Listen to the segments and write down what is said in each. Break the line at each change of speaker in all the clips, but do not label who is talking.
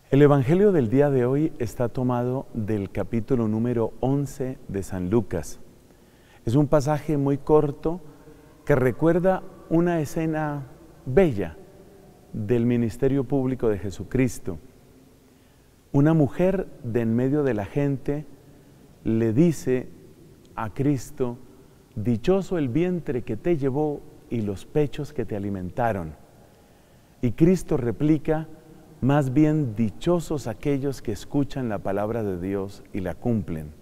El Evangelio del día de hoy está tomado del capítulo número 11 de San Lucas. Es un pasaje muy corto que recuerda una escena bella del ministerio público de Jesucristo. Una mujer de en medio de la gente le dice a Cristo: dichoso el vientre que te llevó y los pechos que te alimentaron. Y Cristo replica: más bien dichosos aquellos que escuchan la palabra de Dios y la cumplen.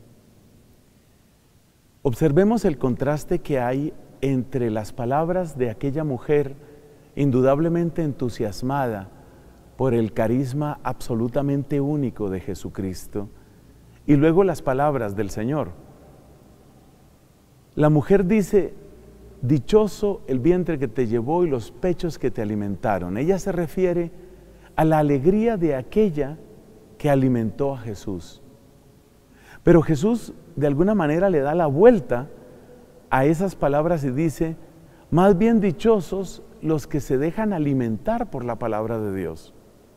Observemos el contraste que hay entre las palabras de aquella mujer indudablemente entusiasmada por el carisma absolutamente único de Jesucristo y luego las palabras del Señor. La mujer dice: dichoso el vientre que te llevó y los pechos que te alimentaron. Ella se refiere a la alegría de aquella que alimentó a Jesús. Pero Jesús de alguna manera le da la vuelta a esas palabras y dice: más bien dichosos los que se dejan alimentar por la palabra de Dios.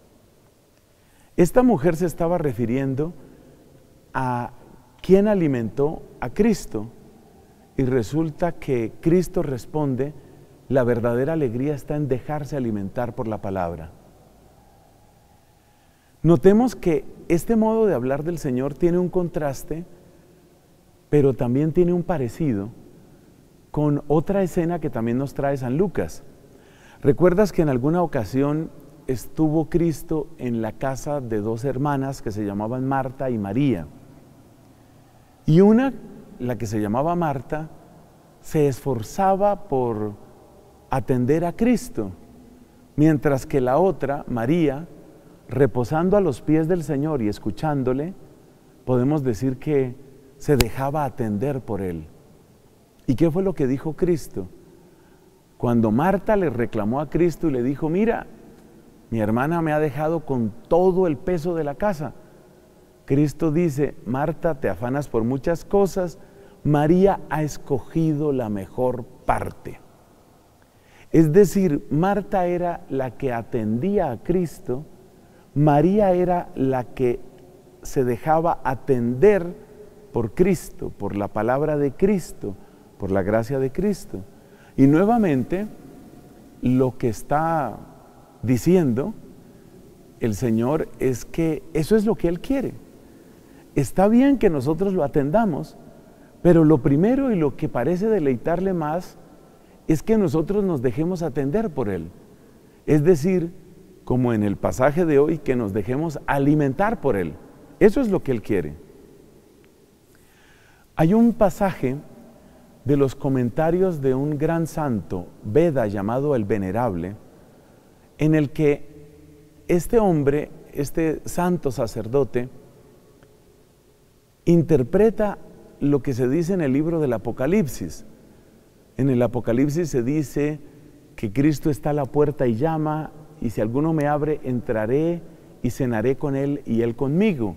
Esta mujer se estaba refiriendo a quien alimentó a Cristo, y resulta que Cristo responde: la verdadera alegría está en dejarse alimentar por la palabra. Notemos que este modo de hablar del Señor tiene un contraste, pero también tiene un parecido con otra escena que también nos trae San Lucas. ¿Recuerdas que en alguna ocasión estuvo Cristo en la casa de dos hermanas que se llamaban Marta y María? Y una, la que se llamaba Marta, se esforzaba por atender a Cristo, mientras que la otra, María, reposando a los pies del Señor y escuchándole, podemos decir que se dejaba atender por Él. ¿Y qué fue lo que dijo Cristo? Cuando Marta le reclamó a Cristo y le dijo: mira, mi hermana me ha dejado con todo el peso de la casa. Cristo dice: Marta, te afanas por muchas cosas, María ha escogido la mejor parte. Es decir, Marta era la que atendía a Cristo, María era la que se dejaba atender por Cristo, por la palabra de Cristo, por la gracia de Cristo. Y nuevamente, lo que está diciendo el Señor es que eso es lo que Él quiere. Está bien que nosotros lo atendamos, pero lo primero y lo que parece deleitarle más es que nosotros nos dejemos atender por Él. Es decir, como en el pasaje de hoy, que nos dejemos alimentar por Él. Eso es lo que Él quiere. Hay un pasaje de los comentarios de un gran santo, Beda, llamado el Venerable, en el que este hombre, este santo sacerdote, interpreta lo que se dice en el libro del Apocalipsis. En el Apocalipsis se dice que Cristo está a la puerta y llama: y si alguno me abre, entraré y cenaré con él y él conmigo.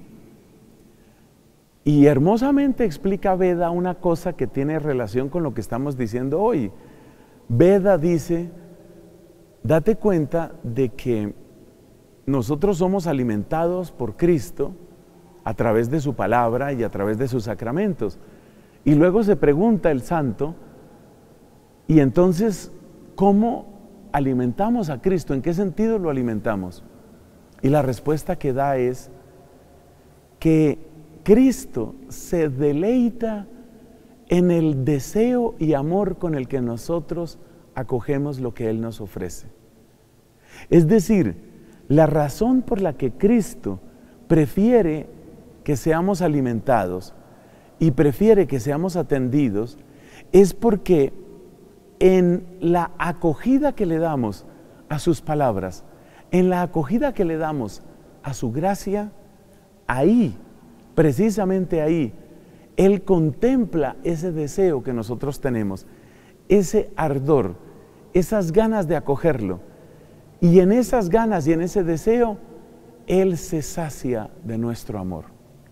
Y hermosamente explica Beda una cosa que tiene relación con lo que estamos diciendo hoy. Beda dice: date cuenta de que nosotros somos alimentados por Cristo a través de su palabra y a través de sus sacramentos. Y luego se pregunta el santo: ¿y entonces cómo alimentamos a Cristo? ¿En qué sentido lo alimentamos? Y la respuesta que da es que Cristo se deleita en el deseo y amor con el que nosotros acogemos lo que Él nos ofrece. Es decir, la razón por la que Cristo prefiere que seamos alimentados y prefiere que seamos atendidos es porque en la acogida que le damos a sus palabras, en la acogida que le damos a su gracia, ahí, precisamente ahí, Él contempla ese deseo que nosotros tenemos, ese ardor, esas ganas de acogerlo. Y en esas ganas y en ese deseo, Él se sacia de nuestro amor.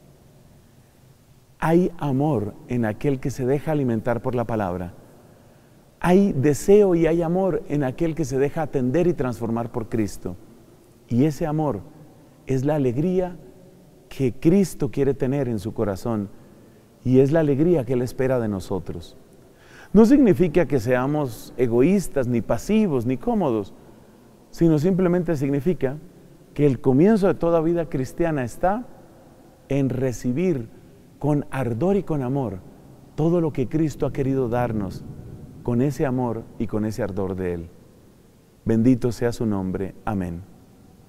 Hay amor en aquel que se deja alimentar por la palabra. Hay deseo y hay amor en aquel que se deja atender y transformar por Cristo. Y ese amor es la alegría que Cristo quiere tener en su corazón y es la alegría que Él espera de nosotros. No significa que seamos egoístas, ni pasivos, ni cómodos, sino simplemente significa que el comienzo de toda vida cristiana está en recibir con ardor y con amor todo lo que Cristo ha querido darnos, con ese amor y con ese ardor de Él. Bendito sea su nombre. Amén.